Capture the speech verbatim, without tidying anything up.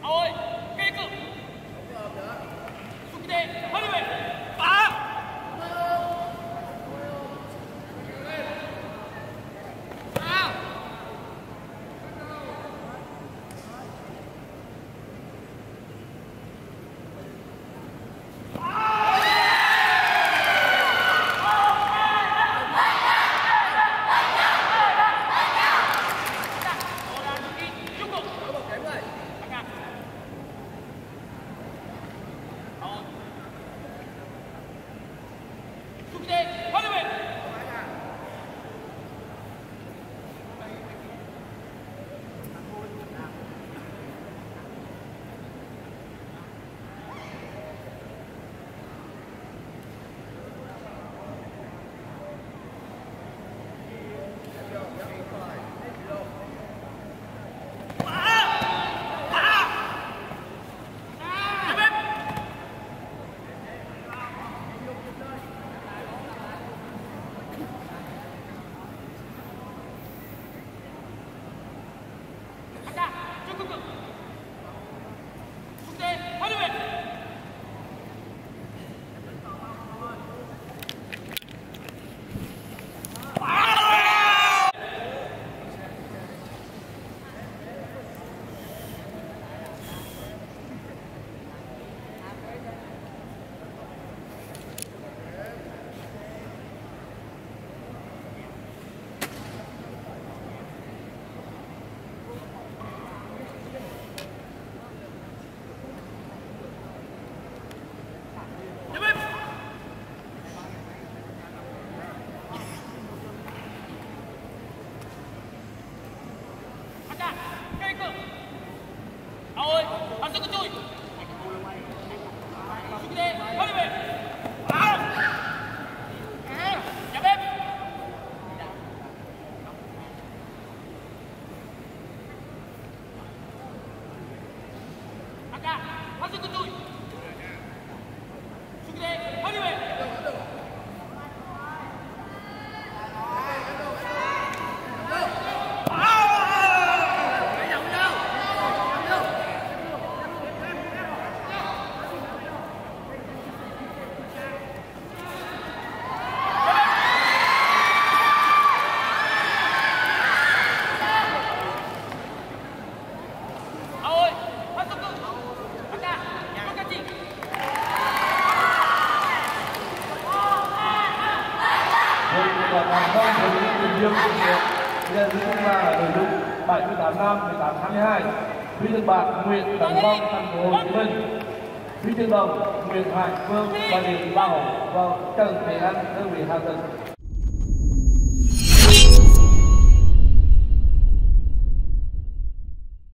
青いケイ君速で春部あ青い反則注意速で春部あやべ赤反則注意速で春部 Hàng Phong với những Bình Dương thực hiện nhận thứ ba ở nội dung bảy mươi tám nam mười tám hai mươi hai. Huy chương bạc Nguyễn Tấn Phong thành phố Hồ Chí Minh. Huy chương đồng Nguyễn Hải Phương và Điền Ba Hồng và Trần Thế Anh đơn vị Hà Tĩnh.